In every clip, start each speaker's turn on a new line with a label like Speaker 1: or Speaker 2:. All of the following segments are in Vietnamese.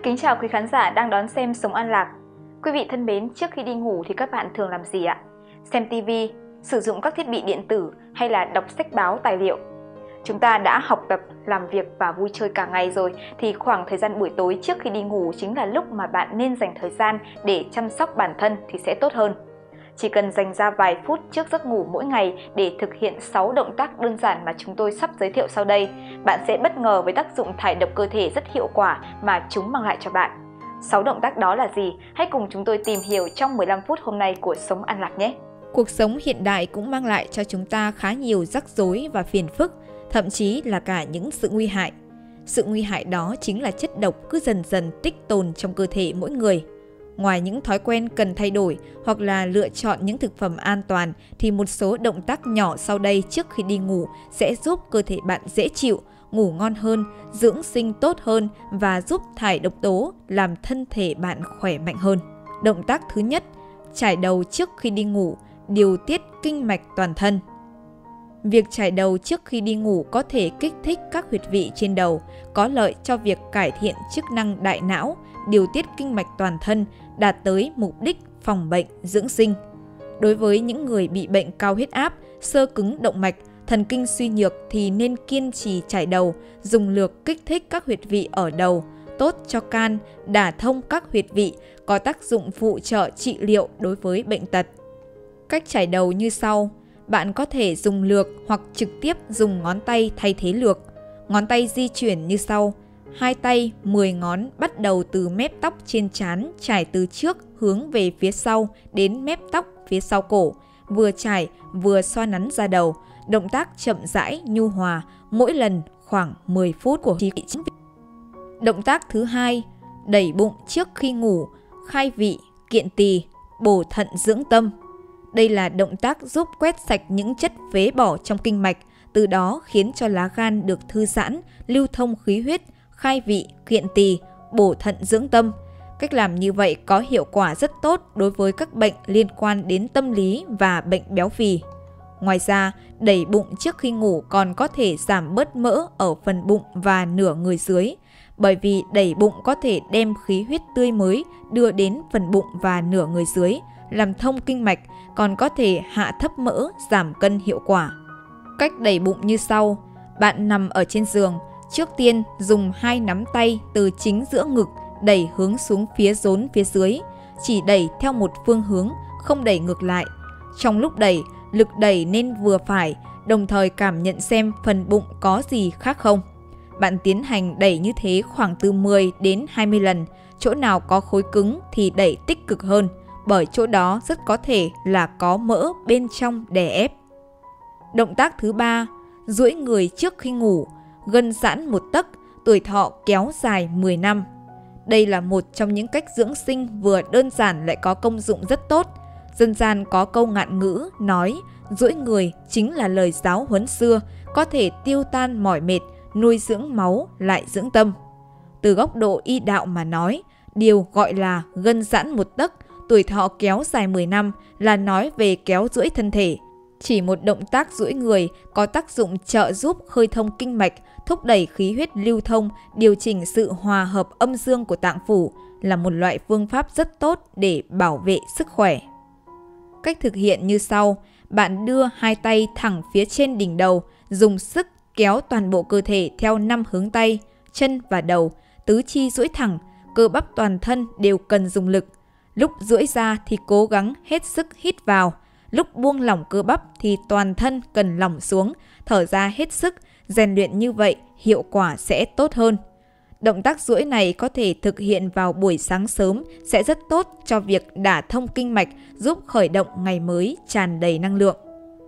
Speaker 1: Kính chào quý khán giả đang đón xem Sống An Lạc. Quý vị thân mến, trước khi đi ngủ thì các bạn thường làm gì ạ? Xem TV, sử dụng các thiết bị điện tử hay là đọc sách báo tài liệu? Chúng ta đã học tập, làm việc và vui chơi cả ngày rồi thì khoảng thời gian buổi tối trước khi đi ngủ chính là lúc mà bạn nên dành thời gian để chăm sóc bản thân thì sẽ tốt hơn. Chỉ cần dành ra vài phút trước giấc ngủ mỗi ngày để thực hiện 6 động tác đơn giản mà chúng tôi sắp giới thiệu sau đây, bạn sẽ bất ngờ với tác dụng thải độc cơ thể rất hiệu quả mà chúng mang lại cho bạn. 6 động tác đó là gì? Hãy cùng chúng tôi tìm hiểu trong 15 phút hôm nay của Sống An Lạc nhé!
Speaker 2: Cuộc sống hiện đại cũng mang lại cho chúng ta khá nhiều rắc rối và phiền phức, thậm chí là cả những sự nguy hại. Sự nguy hại đó chính là chất độc cứ dần dần tích tồn trong cơ thể mỗi người. Ngoài những thói quen cần thay đổi hoặc là lựa chọn những thực phẩm an toàn thì một số động tác nhỏ sau đây trước khi đi ngủ sẽ giúp cơ thể bạn dễ chịu, ngủ ngon hơn, dưỡng sinh tốt hơn và giúp thải độc tố, làm thân thể bạn khỏe mạnh hơn. Động tác thứ nhất, chải đầu trước khi đi ngủ, điều tiết kinh mạch toàn thân. Việc chải đầu trước khi đi ngủ có thể kích thích các huyệt vị trên đầu, có lợi cho việc cải thiện chức năng đại não, điều tiết kinh mạch toàn thân, đạt tới mục đích phòng bệnh, dưỡng sinh. Đối với những người bị bệnh cao huyết áp, xơ cứng động mạch, thần kinh suy nhược thì nên kiên trì chải đầu, dùng lược kích thích các huyệt vị ở đầu, tốt cho can, đả thông các huyệt vị, có tác dụng phụ trợ trị liệu đối với bệnh tật. Cách chải đầu như sau. Bạn có thể dùng lược hoặc trực tiếp dùng ngón tay thay thế lược. Ngón tay di chuyển như sau. Hai tay 10 ngón bắt đầu từ mép tóc trên trán trải từ trước hướng về phía sau đến mép tóc phía sau cổ. Vừa trải vừa xoa nắn da đầu. Động tác chậm rãi, nhu hòa, mỗi lần khoảng 10 phút của trí vị. Động tác thứ hai, đẩy bụng trước khi ngủ, khai vị, kiện tỳ, bổ thận dưỡng tâm. Đây là động tác giúp quét sạch những chất phế bỏ trong kinh mạch, từ đó khiến cho lá gan được thư giãn, lưu thông khí huyết, khai vị, kiện tỳ, bổ thận dưỡng tâm. Cách làm như vậy có hiệu quả rất tốt đối với các bệnh liên quan đến tâm lý và bệnh béo phì. Ngoài ra, đẩy bụng trước khi ngủ còn có thể giảm bớt mỡ ở phần bụng và nửa người dưới, bởi vì đẩy bụng có thể đem khí huyết tươi mới đưa đến phần bụng và nửa người dưới, làm thông kinh mạch, còn có thể hạ thấp mỡ, giảm cân hiệu quả. Cách đẩy bụng như sau. Bạn nằm ở trên giường, trước tiên dùng 2 nắm tay từ chính giữa ngực đẩy hướng xuống phía rốn phía dưới, chỉ đẩy theo một phương hướng, không đẩy ngược lại. Trong lúc đẩy, lực đẩy nên vừa phải, đồng thời cảm nhận xem phần bụng có gì khác không. Bạn tiến hành đẩy như thế khoảng từ 10 đến 20 lần, chỗ nào có khối cứng thì đẩy tích cực hơn, bởi chỗ đó rất có thể là có mỡ bên trong đè ép. Động tác thứ ba, duỗi người trước khi ngủ, gân giãn 1 tấc, tuổi thọ kéo dài 10 năm. Đây là một trong những cách dưỡng sinh vừa đơn giản lại có công dụng rất tốt. Dân gian có câu ngạn ngữ nói, duỗi người chính là lời giáo huấn xưa, có thể tiêu tan mỏi mệt, nuôi dưỡng máu lại dưỡng tâm. Từ góc độ y đạo mà nói, điều gọi là gân giãn 1 tấc, tuổi thọ kéo dài 10 năm là nói về kéo duỗi thân thể. Chỉ một động tác duỗi người có tác dụng trợ giúp khơi thông kinh mạch, thúc đẩy khí huyết lưu thông, điều chỉnh sự hòa hợp âm dương của tạng phủ, là một loại phương pháp rất tốt để bảo vệ sức khỏe. Cách thực hiện như sau. Bạn đưa 2 tay thẳng phía trên đỉnh đầu, dùng sức kéo toàn bộ cơ thể theo 5 hướng tay, chân và đầu, tứ chi duỗi thẳng, cơ bắp toàn thân đều cần dùng lực. Lúc duỗi ra thì cố gắng hết sức hít vào, lúc buông lỏng cơ bắp thì toàn thân cần lỏng xuống, thở ra hết sức, rèn luyện như vậy hiệu quả sẽ tốt hơn. Động tác duỗi này có thể thực hiện vào buổi sáng sớm sẽ rất tốt cho việc đả thông kinh mạch, giúp khởi động ngày mới tràn đầy năng lượng.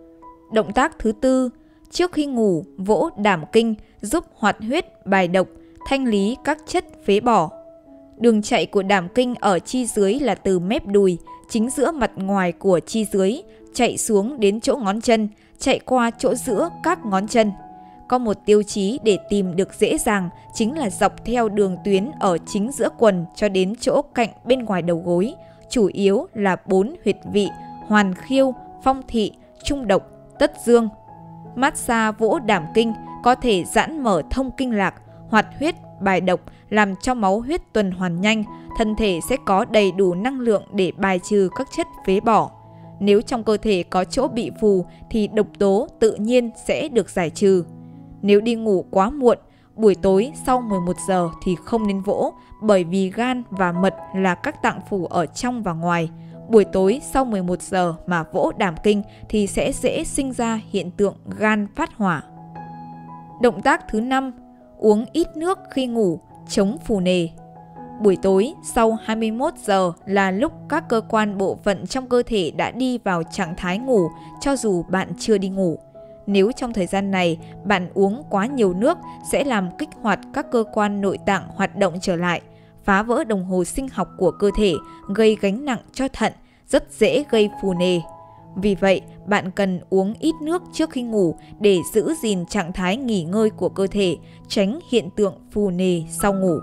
Speaker 2: Động tác thứ tư, trước khi ngủ vỗ đảm kinh, giúp hoạt huyết, bài độc, thanh lý các chất phế bỏ. Đường chạy của đảm kinh ở chi dưới là từ mép đùi, chính giữa mặt ngoài của chi dưới, chạy xuống đến chỗ ngón chân, chạy qua chỗ giữa các ngón chân. Có một tiêu chí để tìm được dễ dàng chính là dọc theo đường tuyến ở chính giữa quần cho đến chỗ cạnh bên ngoài đầu gối, chủ yếu là 4 huyệt vị: hoàn khiêu, phong thị, trung độc, tất dương. Massage vỗ đảm kinh có thể giãn mở thông kinh lạc, hoạt huyết, bài độc, làm cho máu huyết tuần hoàn nhanh, thân thể sẽ có đầy đủ năng lượng để bài trừ các chất phế bỏ. Nếu trong cơ thể có chỗ bị phù thì độc tố tự nhiên sẽ được giải trừ. Nếu đi ngủ quá muộn, buổi tối sau 11 giờ thì không nên vỗ, bởi vì gan và mật là các tạng phủ ở trong và ngoài. Buổi tối sau 11 giờ mà vỗ đàm kinh thì sẽ dễ sinh ra hiện tượng gan phát hỏa. Động tác thứ 5, uống ít nước khi ngủ, chống phù nề. Buổi tối sau 21 giờ là lúc các cơ quan bộ phận trong cơ thể đã đi vào trạng thái ngủ cho dù bạn chưa đi ngủ. Nếu trong thời gian này bạn uống quá nhiều nước sẽ làm kích hoạt các cơ quan nội tạng hoạt động trở lại, phá vỡ đồng hồ sinh học của cơ thể, gây gánh nặng cho thận, rất dễ gây phù nề. Vì vậy, bạn cần uống ít nước trước khi ngủ để giữ gìn trạng thái nghỉ ngơi của cơ thể, tránh hiện tượng phù nề sau ngủ.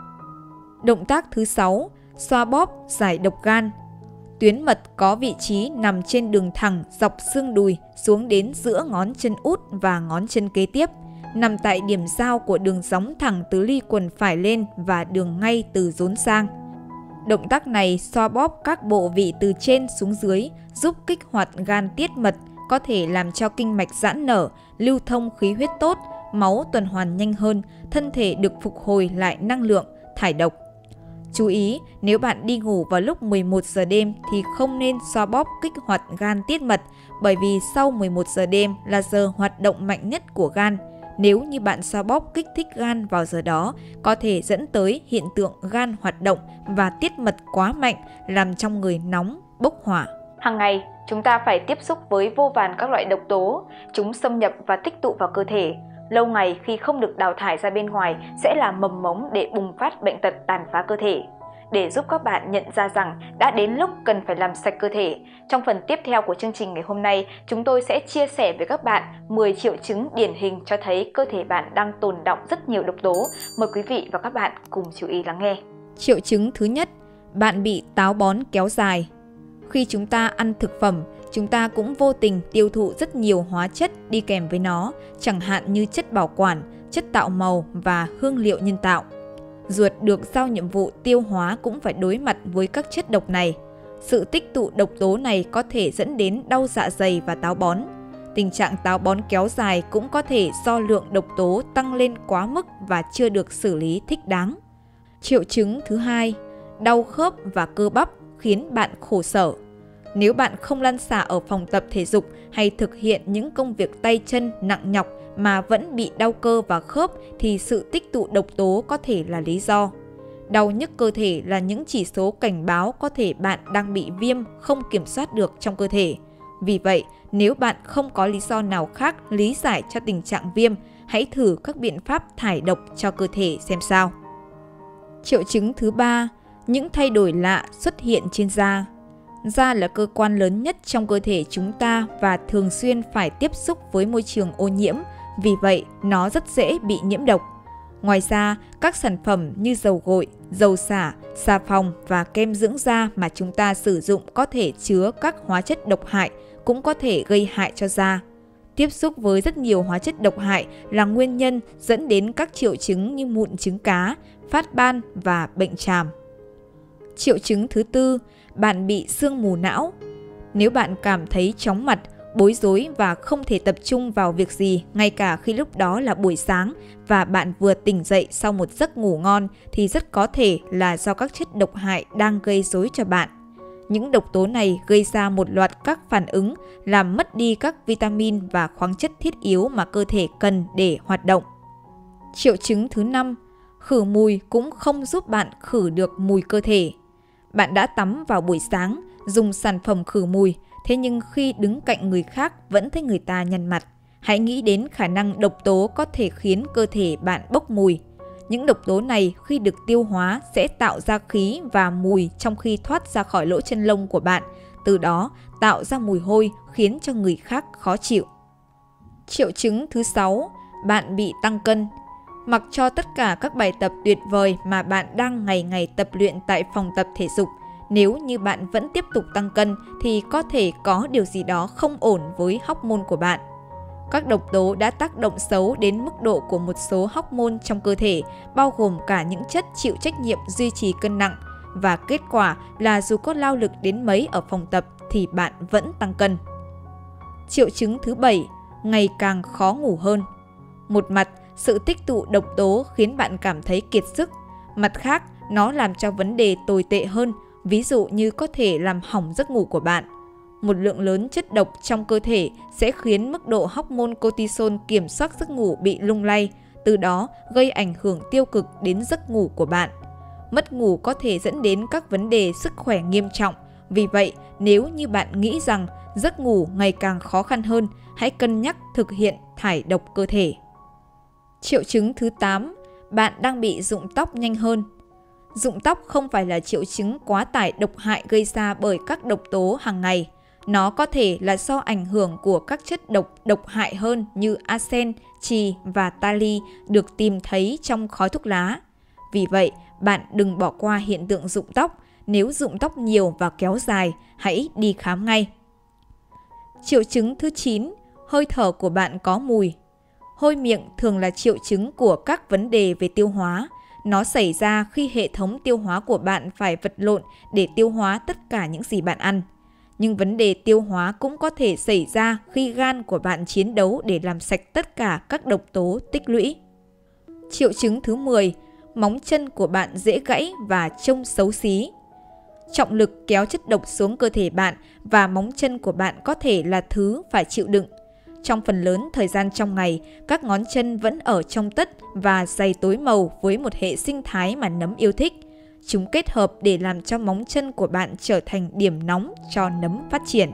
Speaker 2: Động tác thứ 6, xoa bóp giải độc gan. Tuyến mật có vị trí nằm trên đường thẳng dọc xương đùi xuống đến giữa ngón chân út và ngón chân kế tiếp, nằm tại điểm giao của đường gióng thẳng từ ly quần phải lên và đường ngay từ rốn sang. Động tác này xoa bóp các bộ vị từ trên xuống dưới, giúp kích hoạt gan tiết mật, có thể làm cho kinh mạch giãn nở, lưu thông khí huyết tốt, máu tuần hoàn nhanh hơn, thân thể được phục hồi lại năng lượng, thải độc. Chú ý, nếu bạn đi ngủ vào lúc 11 giờ đêm thì không nên xoa bóp kích hoạt gan tiết mật, bởi vì sau 11 giờ đêm là giờ hoạt động mạnh nhất của gan. Nếu như bạn xoa bóp kích thích gan vào giờ đó, có thể dẫn tới hiện tượng gan hoạt động và tiết mật quá mạnh, làm trong người nóng, bốc hỏa.
Speaker 1: Hàng ngày, chúng ta phải tiếp xúc với vô vàn các loại độc tố, chúng xâm nhập và tích tụ vào cơ thể. Lâu ngày khi không được đào thải ra bên ngoài sẽ là mầm mống để bùng phát bệnh tật tàn phá cơ thể. Để giúp các bạn nhận ra rằng đã đến lúc cần phải làm sạch cơ thể, trong phần tiếp theo của chương trình ngày hôm nay, chúng tôi sẽ chia sẻ với các bạn 10 triệu chứng điển hình cho thấy cơ thể bạn đang tồn đọng rất nhiều độc tố. Mời quý vị và các bạn cùng chú ý lắng nghe.
Speaker 2: Triệu chứng thứ nhất, bạn bị táo bón kéo dài. Khi chúng ta ăn thực phẩm, chúng ta cũng vô tình tiêu thụ rất nhiều hóa chất đi kèm với nó, chẳng hạn như chất bảo quản, chất tạo màu và hương liệu nhân tạo. Ruột được giao nhiệm vụ tiêu hóa cũng phải đối mặt với các chất độc này. Sự tích tụ độc tố này có thể dẫn đến đau dạ dày và táo bón. Tình trạng táo bón kéo dài cũng có thể do lượng độc tố tăng lên quá mức và chưa được xử lý thích đáng. Triệu chứng thứ hai, đau khớp và cơ bắp khiến bạn khổ sở. Nếu bạn không lăn xả ở phòng tập thể dục hay thực hiện những công việc tay chân nặng nhọc mà vẫn bị đau cơ và khớp thì sự tích tụ độc tố có thể là lý do. Đau nhức cơ thể là những chỉ số cảnh báo có thể bạn đang bị viêm không kiểm soát được trong cơ thể. Vì vậy, nếu bạn không có lý do nào khác lý giải cho tình trạng viêm, hãy thử các biện pháp thải độc cho cơ thể xem sao. Triệu chứng thứ ba, những thay đổi lạ xuất hiện trên da. Da là cơ quan lớn nhất trong cơ thể chúng ta và thường xuyên phải tiếp xúc với môi trường ô nhiễm, vì vậy nó rất dễ bị nhiễm độc. Ngoài ra, các sản phẩm như dầu gội, dầu xả, xà phòng và kem dưỡng da mà chúng ta sử dụng có thể chứa các hóa chất độc hại, cũng có thể gây hại cho da. Tiếp xúc với rất nhiều hóa chất độc hại là nguyên nhân dẫn đến các triệu chứng như mụn trứng cá, phát ban và bệnh tràm. Triệu chứng thứ tư, bạn bị sương mù não. Nếu bạn cảm thấy chóng mặt, bối rối và không thể tập trung vào việc gì, ngay cả khi lúc đó là buổi sáng và bạn vừa tỉnh dậy sau một giấc ngủ ngon, thì rất có thể là do các chất độc hại đang gây rối cho bạn. Những độc tố này gây ra một loạt các phản ứng, làm mất đi các vitamin và khoáng chất thiết yếu mà cơ thể cần để hoạt động. Triệu chứng thứ 5, khử mùi cũng không giúp bạn khử được mùi cơ thể. Bạn đã tắm vào buổi sáng, dùng sản phẩm khử mùi, thế nhưng khi đứng cạnh người khác vẫn thấy người ta nhăn mặt. Hãy nghĩ đến khả năng độc tố có thể khiến cơ thể bạn bốc mùi. Những độc tố này khi được tiêu hóa sẽ tạo ra khí và mùi trong khi thoát ra khỏi lỗ chân lông của bạn, từ đó tạo ra mùi hôi khiến cho người khác khó chịu. Triệu chứng thứ 6, bạn bị tăng cân. Mặc cho tất cả các bài tập tuyệt vời mà bạn đang ngày ngày tập luyện tại phòng tập thể dục, nếu như bạn vẫn tiếp tục tăng cân thì có thể có điều gì đó không ổn với hormone của bạn. Các độc tố đã tác động xấu đến mức độ của một số hormone trong cơ thể, bao gồm cả những chất chịu trách nhiệm duy trì cân nặng. Và kết quả là dù có lao lực đến mấy ở phòng tập thì bạn vẫn tăng cân. Triệu chứng thứ 7, ngày càng khó ngủ hơn. Một mặt, sự tích tụ độc tố khiến bạn cảm thấy kiệt sức. Mặt khác, nó làm cho vấn đề tồi tệ hơn, ví dụ như có thể làm hỏng giấc ngủ của bạn. Một lượng lớn chất độc trong cơ thể sẽ khiến mức độ hormone cortisol kiểm soát giấc ngủ bị lung lay, từ đó gây ảnh hưởng tiêu cực đến giấc ngủ của bạn. Mất ngủ có thể dẫn đến các vấn đề sức khỏe nghiêm trọng. Vì vậy, nếu như bạn nghĩ rằng giấc ngủ ngày càng khó khăn hơn, hãy cân nhắc thực hiện thải độc cơ thể. Triệu chứng thứ 8, bạn đang bị rụng tóc nhanh hơn. Rụng tóc không phải là triệu chứng quá tải độc hại gây ra bởi các độc tố hàng ngày. Nó có thể là do ảnh hưởng của các chất độc hại hơn như arsen, chì và tali được tìm thấy trong khói thuốc lá. Vì vậy, bạn đừng bỏ qua hiện tượng rụng tóc. Nếu rụng tóc nhiều và kéo dài, hãy đi khám ngay. Triệu chứng thứ 9, hơi thở của bạn có mùi. Hôi miệng thường là triệu chứng của các vấn đề về tiêu hóa. Nó xảy ra khi hệ thống tiêu hóa của bạn phải vật lộn để tiêu hóa tất cả những gì bạn ăn. Nhưng vấn đề tiêu hóa cũng có thể xảy ra khi gan của bạn chiến đấu để làm sạch tất cả các độc tố tích lũy. Triệu chứng thứ 10, móng chân của bạn dễ gãy và trông xấu xí. Trọng lực kéo chất độc xuống cơ thể bạn và móng chân của bạn có thể là thứ phải chịu đựng. Trong phần lớn thời gian trong ngày, các ngón chân vẫn ở trong tất và dày tối màu với một hệ sinh thái mà nấm yêu thích. Chúng kết hợp để làm cho móng chân của bạn trở thành điểm nóng cho nấm phát triển.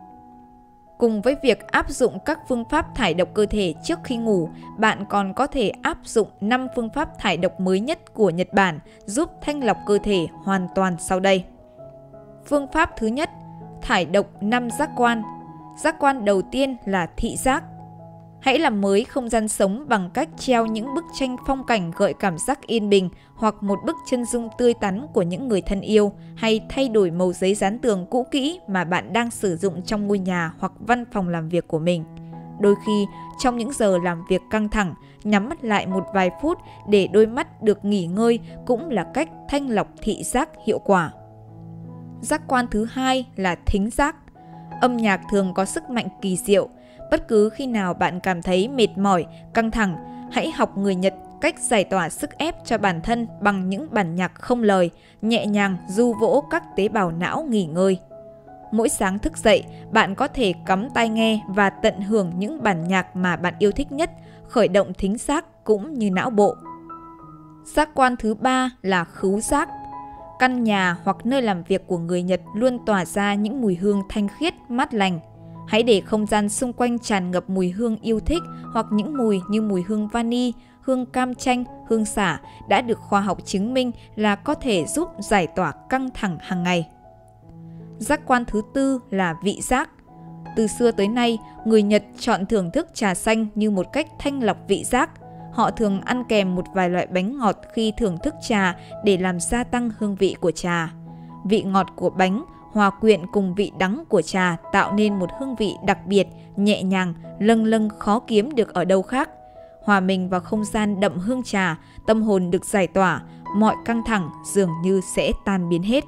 Speaker 2: Cùng với việc áp dụng các phương pháp thải độc cơ thể trước khi ngủ, bạn còn có thể áp dụng 5 phương pháp thải độc mới nhất của Nhật Bản giúp thanh lọc cơ thể hoàn toàn sau đây. Phương pháp thứ nhất, thải độc 5 giác quan. Giác quan đầu tiên là thị giác. Hãy làm mới không gian sống bằng cách treo những bức tranh phong cảnh gợi cảm giác yên bình hoặc một bức chân dung tươi tắn của những người thân yêu, hay thay đổi màu giấy dán tường cũ kỹ mà bạn đang sử dụng trong ngôi nhà hoặc văn phòng làm việc của mình. Đôi khi, trong những giờ làm việc căng thẳng, nhắm mắt lại một vài phút để đôi mắt được nghỉ ngơi cũng là cách thanh lọc thị giác hiệu quả. Giác quan thứ hai là thính giác. Âm nhạc thường có sức mạnh kỳ diệu. Bất cứ khi nào bạn cảm thấy mệt mỏi, căng thẳng, hãy học người Nhật cách giải tỏa sức ép cho bản thân bằng những bản nhạc không lời, nhẹ nhàng du vỗ các tế bào não nghỉ ngơi. Mỗi sáng thức dậy, bạn có thể cắm tai nghe và tận hưởng những bản nhạc mà bạn yêu thích nhất, khởi động thính giác cũng như não bộ. Giác quan thứ ba là khứu giác. Căn nhà hoặc nơi làm việc của người Nhật luôn tỏa ra những mùi hương thanh khiết, mát lành. Hãy để không gian xung quanh tràn ngập mùi hương yêu thích hoặc những mùi như mùi hương vani, hương cam chanh, hương xả đã được khoa học chứng minh là có thể giúp giải tỏa căng thẳng hàng ngày. Giác quan thứ tư là vị giác. Từ xưa tới nay, người Nhật chọn thưởng thức trà xanh như một cách thanh lọc vị giác. Họ thường ăn kèm một vài loại bánh ngọt khi thưởng thức trà để làm gia tăng hương vị của trà. Vị ngọt của bánh hòa quyện cùng vị đắng của trà tạo nên một hương vị đặc biệt, nhẹ nhàng, lâng lâng khó kiếm được ở đâu khác. Hòa mình vào không gian đậm hương trà, tâm hồn được giải tỏa, mọi căng thẳng dường như sẽ tan biến hết.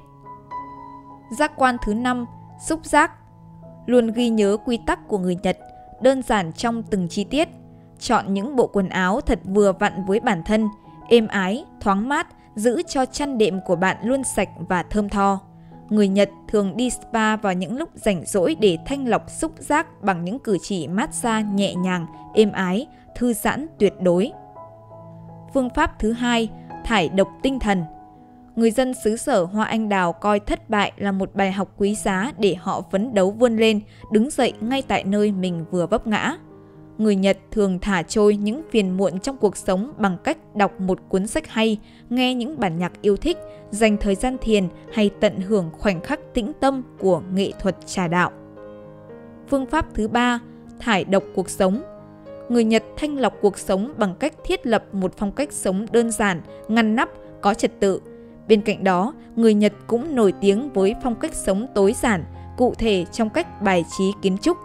Speaker 2: Giác quan thứ 5, xúc giác. Luôn ghi nhớ quy tắc của người Nhật, đơn giản trong từng chi tiết. Chọn những bộ quần áo thật vừa vặn với bản thân, êm ái, thoáng mát, giữ cho chăn đệm của bạn luôn sạch và thơm tho. Người Nhật thường đi spa vào những lúc rảnh rỗi để thanh lọc xúc giác bằng những cử chỉ massage nhẹ nhàng, êm ái, thư giãn tuyệt đối. Phương pháp thứ hai, thải độc tinh thần. Người dân xứ sở hoa anh đào coi thất bại là một bài học quý giá để họ phấn đấu vươn lên, đứng dậy ngay tại nơi mình vừa vấp ngã. Người Nhật thường thả trôi những phiền muộn trong cuộc sống bằng cách đọc một cuốn sách hay, nghe những bản nhạc yêu thích, dành thời gian thiền hay tận hưởng khoảnh khắc tĩnh tâm của nghệ thuật trà đạo. Phương pháp thứ ba, thải độc cuộc sống. Người Nhật thanh lọc cuộc sống bằng cách thiết lập một phong cách sống đơn giản, ngăn nắp, có trật tự. Bên cạnh đó, người Nhật cũng nổi tiếng với phong cách sống tối giản, cụ thể trong cách bài trí kiến trúc.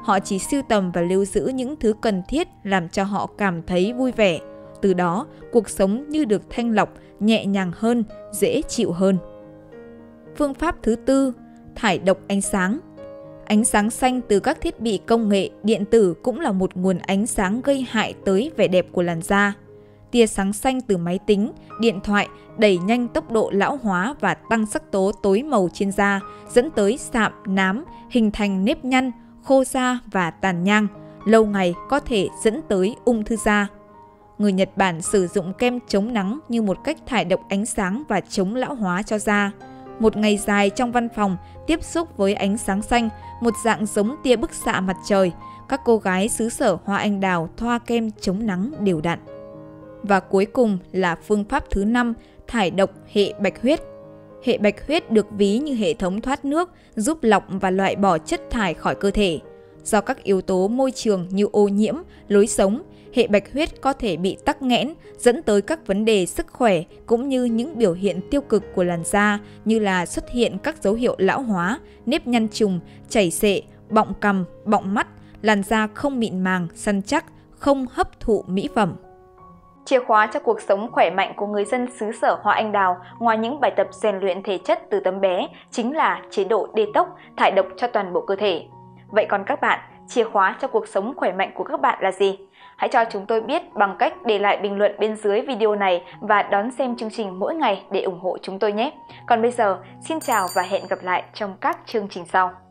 Speaker 2: Họ chỉ sưu tầm và lưu giữ những thứ cần thiết làm cho họ cảm thấy vui vẻ. Từ đó, cuộc sống như được thanh lọc, nhẹ nhàng hơn, dễ chịu hơn. Phương pháp thứ tư, thải độc ánh sáng. Ánh sáng xanh từ các thiết bị công nghệ điện tử cũng là một nguồn ánh sáng gây hại tới vẻ đẹp của làn da. Tia sáng xanh từ máy tính, điện thoại đẩy nhanh tốc độ lão hóa và tăng sắc tố tối màu trên da, dẫn tới sạm, nám, hình thành nếp nhăn, khô da và tàn nhang. Lâu ngày có thể dẫn tới ung thư da. Người Nhật Bản sử dụng kem chống nắng như một cách thải độc ánh sáng và chống lão hóa cho da. Một ngày dài trong văn phòng tiếp xúc với ánh sáng xanh, một dạng giống tia bức xạ mặt trời, các cô gái xứ sở hoa anh đào thoa kem chống nắng đều đặn. Và cuối cùng là phương pháp thứ 5, thải độc hệ bạch huyết. Hệ bạch huyết được ví như hệ thống thoát nước, giúp lọc và loại bỏ chất thải khỏi cơ thể. Do các yếu tố môi trường như ô nhiễm, lối sống, hệ bạch huyết có thể bị tắc nghẽn, dẫn tới các vấn đề sức khỏe cũng như những biểu hiện tiêu cực của làn da như là xuất hiện các dấu hiệu lão hóa, nếp nhăn trùng, chảy xệ, bọng cằm, bọng mắt, làn da không mịn màng, săn chắc, không hấp thụ mỹ phẩm.
Speaker 1: Chìa khóa cho cuộc sống khỏe mạnh của người dân xứ sở hoa anh đào, ngoài những bài tập rèn luyện thể chất từ tấm bé, chính là chế độ detox, thải độc cho toàn bộ cơ thể. Vậy còn các bạn, chìa khóa cho cuộc sống khỏe mạnh của các bạn là gì? Hãy cho chúng tôi biết bằng cách để lại bình luận bên dưới video này và đón xem chương trình mỗi ngày để ủng hộ chúng tôi nhé. Còn bây giờ, xin chào và hẹn gặp lại trong các chương trình sau.